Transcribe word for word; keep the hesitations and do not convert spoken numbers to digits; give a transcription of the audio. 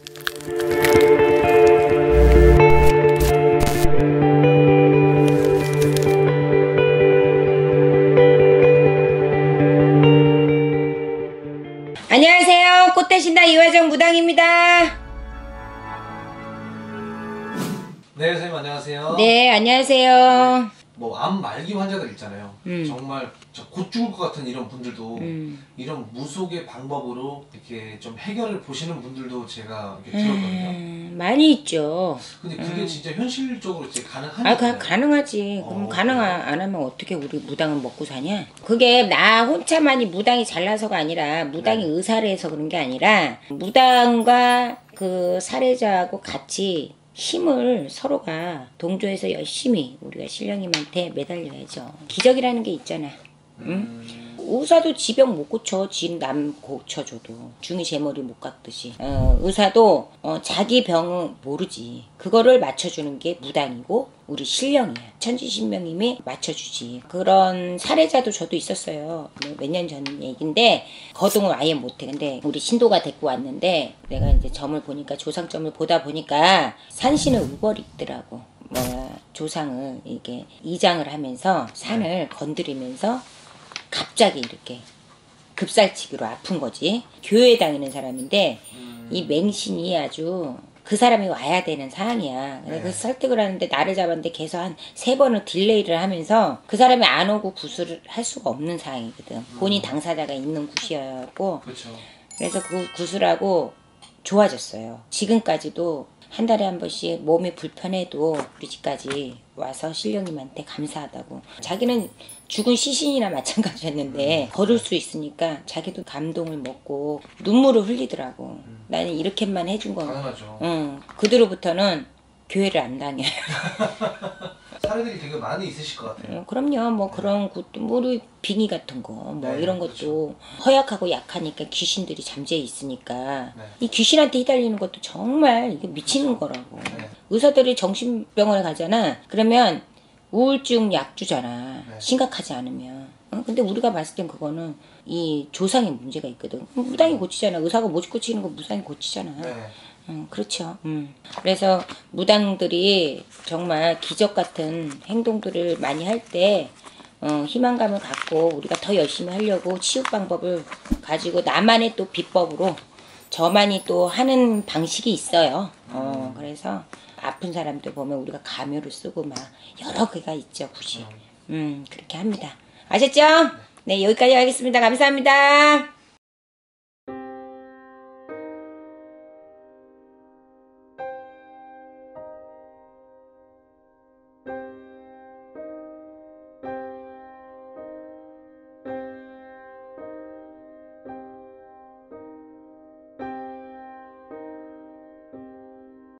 안녕하세요. 꽃 대신다 이화정 무당입니다. 네, 선생님 안녕하세요. 네, 안녕하세요. 네, 뭐 암 말기 환자들 있잖아요. 음. 정말 저 곧 죽을 것 같은 이런 분들도 음. 이런 무속의 방법으로 이렇게 좀 해결을 보시는 분들도 제가 이렇게 들었거든요. 음, 많이 있죠. 근데 그게 음. 진짜 현실적으로 진짜 가능한지? 아, 가, 가능하지. 그럼 어, 가능 그래요? 안 하면 어떻게 우리 무당은 먹고 사냐? 그게 나 혼자만이 무당이 잘나서가 아니라 무당이 네. 의사를 해서 그런 게 아니라 무당과 그 사례자하고 같이 힘을 서로가 동조해서 열심히 우리가 신령님한테 매달려야죠. 기적이라는 게 있잖아. 응? 음... 의사도 지병 못 고쳐. 지 남 고쳐줘도 중이 제 머리 못 깎듯이 어, 의사도 어, 자기 병은 모르지. 그거를 맞춰주는 게 무당이고 우리 신령이야. 천지신명님이 맞춰주지. 그런 사례자도 저도 있었어요. 몇 년 전 얘기인데 거동을 아예 못해. 근데 우리 신도가 데리고 왔는데 내가 이제 점을 보니까 조상점을 보다 보니까 산신을 우버리더라고. 뭐 조상을 이게 이장을 하면서 산을 건드리면서 갑자기 이렇게 급살치기로 아픈 거지. 교회 다니는 사람인데 음... 이 맹신이 아주 그 사람이 와야 되는 상황이야. 네. 그래서 설득을 하는데 나를 잡았는데 계속 한 세 번을 딜레이를 하면서 그 사람이 안 오고 구술을 할 수가 없는 상황이거든. 음. 본인 당사자가 있는 굿이었고 그렇죠. 그래서 그 구슬하고 좋아졌어요. 지금까지도 한 달에 한 번씩 몸이 불편해도 우리 집까지 와서 신령님한테 감사하다고. 자기는 죽은 시신이나 마찬가지였는데 음. 걸을 수 있으니까 자기도 감동을 먹고 눈물을 흘리더라고. 음. 나는 이렇게만 해준 거는. 당연하죠. 응. 그 뒤로부터는 교회를 안 다녀요. 사례들이 되게 많이 있으실 것 같아요. 어, 그럼요. 뭐 네. 그런 것도 뭐 빙의 같은 거 뭐 네, 이런 것도 그렇죠. 허약하고 약하니까 귀신들이 잠재해 있으니까 네. 이 귀신한테 휘달리는 것도 정말 이게 미치는 그렇죠. 거라고. 네. 의사들이 정신병원에 가잖아. 그러면 우울증 약 주잖아. 네. 심각하지 않으면. 어? 근데 우리가 봤을 땐 그거는 이 조상에 문제가 있거든. 무당이 고치잖아. 의사가 못 고치는 거 무당이 고치잖아. 네. 음, 그렇죠. 음. 그래서 무당들이 정말 기적 같은 행동들을 많이 할 때 어, 희망감을 갖고 우리가 더 열심히 하려고 치유 방법을 가지고 나만의 또 비법으로 저만이 또 하는 방식이 있어요. 어, 그래서 아픈 사람들 보면 우리가 감요를 쓰고 막 여러 개가 있죠. 굿이. 음, 그렇게 합니다. 아셨죠? 네, 여기까지 하겠습니다. 감사합니다.